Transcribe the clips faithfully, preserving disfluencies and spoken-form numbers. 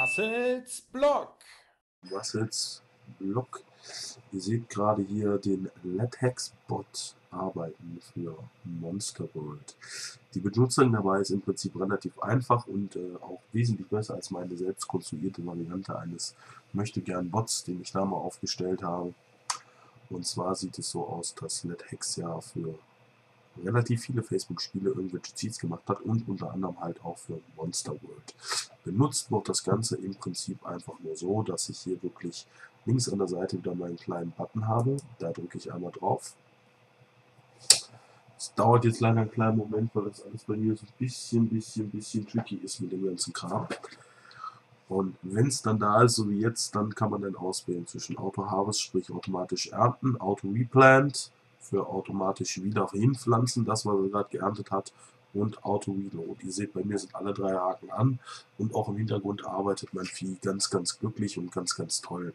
Marcels Blog. Marcels Blog. Ihr seht gerade hier den LetHex-Bot arbeiten für Monster World. Die Benutzung dabei ist im Prinzip relativ einfach und äh, auch wesentlich besser als meine selbst konstruierte Variante eines Möchtegern-Bots, den ich da mal aufgestellt habe. Und zwar sieht es so aus, dass LetHex ja für relativ viele Facebook-Spiele irgendwelche Cheats gemacht hat und unter anderem halt auch für Monster World. Benutzt wird das Ganze im Prinzip einfach nur so, dass ich hier wirklich links an der Seite wieder meinen kleinen Button habe. Da drücke ich einmal drauf. Es dauert jetzt leider einen kleinen Moment, weil das alles bei mir so ein bisschen, bisschen, bisschen tricky ist mit dem ganzen Kram. Und wenn es dann da ist, so wie jetzt, dann kann man dann auswählen zwischen Auto Harvest, sprich automatisch ernten, Auto Replant, für automatisch wieder hinpflanzen, das was er gerade geerntet hat, und Auto Reload. Ihr seht, bei mir sind alle drei Haken an und auch im Hintergrund arbeitet mein Vieh ganz, ganz glücklich und ganz, ganz toll.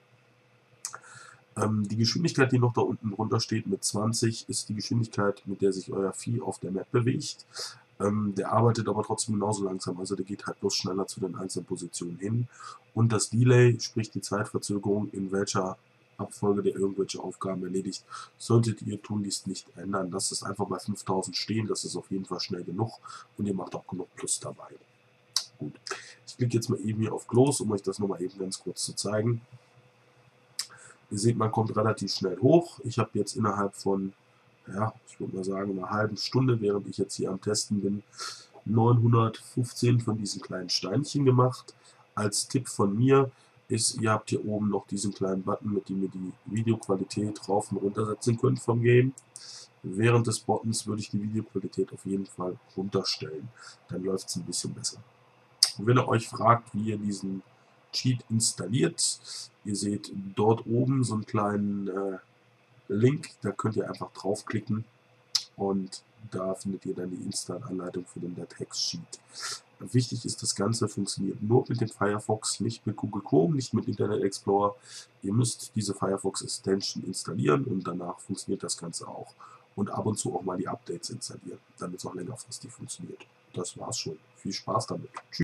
Ähm, die Geschwindigkeit, die noch da unten drunter steht mit zwanzig, ist die Geschwindigkeit, mit der sich euer Vieh auf der Map bewegt. Ähm, der arbeitet aber trotzdem genauso langsam, also der geht halt bloß schneller zu den einzelnen Positionen hin. Und das Delay, sprich die Zeitverzögerung, in welcher Abfolge der irgendwelche Aufgaben erledigt, solltet ihr tunlichst nicht ändern. Lasst es einfach bei fünftausend stehen, das ist auf jeden Fall schnell genug und ihr macht auch genug Plus dabei. Gut, ich klicke jetzt mal eben hier auf Close, um euch das nochmal eben ganz kurz zu zeigen. Ihr seht, man kommt relativ schnell hoch. Ich habe jetzt innerhalb von, ja, ich würde mal sagen, einer halben Stunde, während ich jetzt hier am Testen bin, neunhundertfünfzehn von diesen kleinen Steinchen gemacht. Als Tipp von mir ist, ihr habt hier oben noch diesen kleinen Button, mit dem ihr die Videoqualität rauf und runter setzen könnt vom Game. Während des Bottens würde ich die Videoqualität auf jeden Fall runterstellen. Dann läuft es ein bisschen besser. Und wenn ihr euch fragt, wie ihr diesen Cheat installiert, ihr seht dort oben so einen kleinen äh, Link, da könnt ihr einfach draufklicken und da findet ihr dann die Install-Anleitung für den LetHex-Cheat. Wichtig ist, das Ganze funktioniert nur mit dem Firefox, nicht mit Google Chrome, nicht mit Internet Explorer. Ihr müsst diese Firefox Extension installieren und danach funktioniert das Ganze auch. Und ab und zu auch mal die Updates installieren, damit es auch längerfristig funktioniert. Das war's schon. Viel Spaß damit. Tschüss.